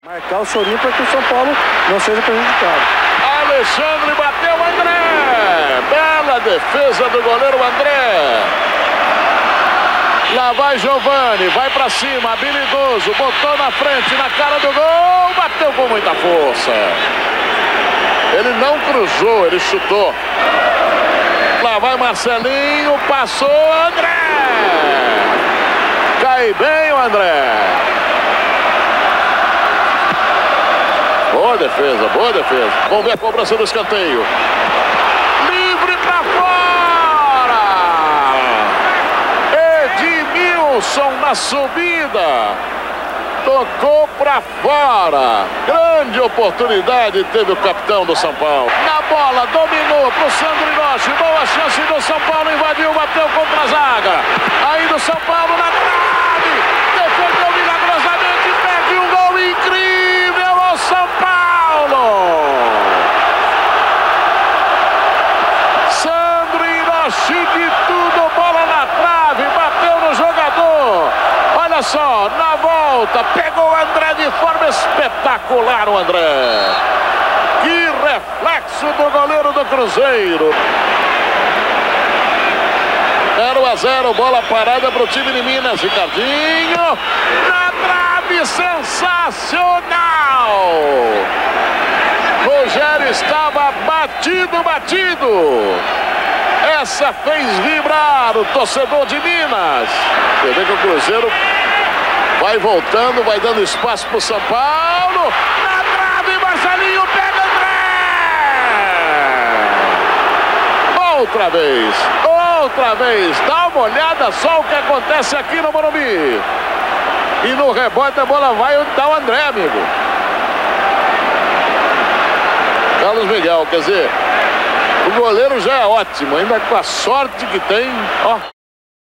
Marcar o Chorinho para que o São Paulo não seja prejudicado. Alexandre bateu, André. Bela defesa do goleiro André. Lá vai Giovani, vai pra cima, habilidoso, botou na frente, na cara do gol, bateu com muita força. Ele não cruzou, ele chutou. Lá vai Marcelinho, passou, André. Cai bem o André. Boa defesa, boa defesa. Vamos ver a cobrança do escanteio. Livre pra fora. Edmilson na subida. Tocou pra fora. Grande oportunidade teve o capitão do São Paulo. Na bola, dominou pro Sandro Hiroshi. Boa chance do São Paulo, invadiu, bateu contra a zaga. Aí do São Paulo na trave. Defendeu milagrosamente, perde um gol incrível ao São Paulo. Sandro Hiroshi de tudo, bola na trave, bateu no jogador. Olha só, na volta, pegou o André de forma espetacular, o André. Que reflexo do goleiro do Cruzeiro. 0-0, bola parada para o time de Minas. Ricardinho, na trave, sensacional. Rogério estava batido. Essa fez vibrar o torcedor de Minas. Você vê que o Cruzeiro vai voltando, vai dando espaço para o São Paulo. Na trave, Marcelinho pega André. Outra vez. Dá uma olhada só o que acontece aqui no Morumbi. E no rebote a bola vai dar o André, amigo. Carlos Miguel, quer dizer, o goleiro já é ótimo, ainda com a sorte que tem, ó.